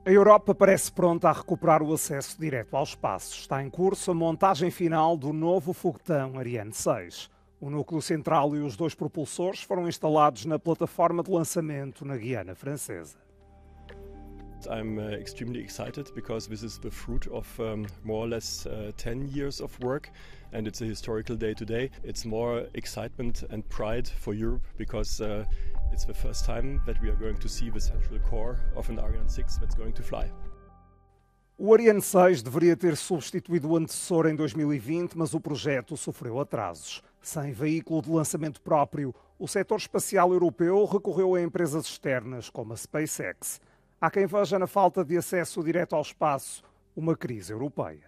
A Europa parece pronta a recuperar o acesso direto ao espaço. Está em curso a montagem final do novo foguetão Ariane 6. O núcleo central e os dois propulsores foram instalados na plataforma de lançamento na Guiana Francesa. I'm extremely excited because this is the fruit of more or less 10 years of work, and it's a historical day today. It's more excitement and pride for Europe because it's the first time that we are going to see the central core of an Ariane 6 that's going to fly. O Ariane 6 deveria ter substituído o antecessor em 2020, mas o projeto sofreu atrasos. Sem veículo de lançamento próprio, o setor espacial europeu recorreu a empresas externas como a SpaceX. Há quem veja na falta de acesso direto ao espaço uma crise europeia.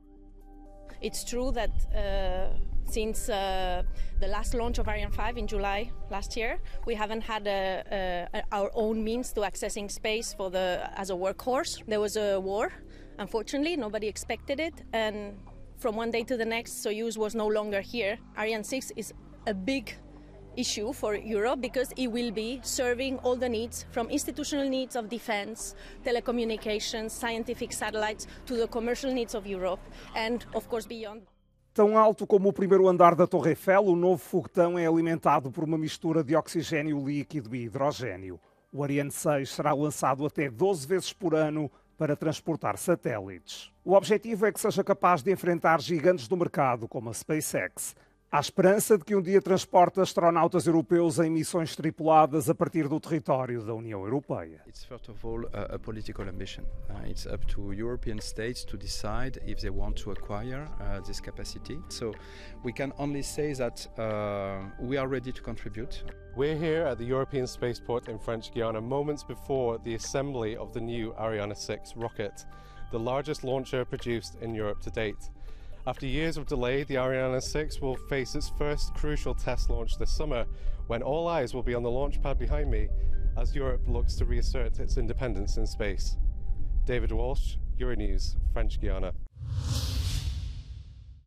It's true that since the last launch of Ariane 5 in July last year, we haven't had our own means to accessing space as a workhorse. There was a war, unfortunately, nobody expected it, and from one day to the next, Soyuz was no longer here. Ariane 6 is a big issue for Europe because it will be serving all the needs, from institutional needs of defense, telecommunications, scientific satellites, to the commercial needs of Europe and, of course, beyond. Tão alto como o primeiro andar da Torre Eiffel, o novo foguetão é alimentado por uma mistura de oxigênio líquido e hidrogênio. O Ariane 6 será lançado até 12 vezes por ano para transportar satélites. O objetivo é que seja capaz de enfrentar gigantes do mercado como a SpaceX. Há esperança de que um dia transporte astronautas europeus em missões tripuladas a partir do território da União Europeia. It's first of all a political ambition. It's up to European states to decide if they want to acquire this capacity. So we can only say that we are ready to contribute. We're here at the European Spaceport in French Guiana moments before the assembly of the new Ariane 6 rocket, the largest launcher produced in Europe to date. After years of delay, the Ariane 6 will face its first crucial test launch this summer, when all eyes will be on the launch pad behind me as Europe looks to reassert its independence in space. David Walsh, Euronews, French Guiana.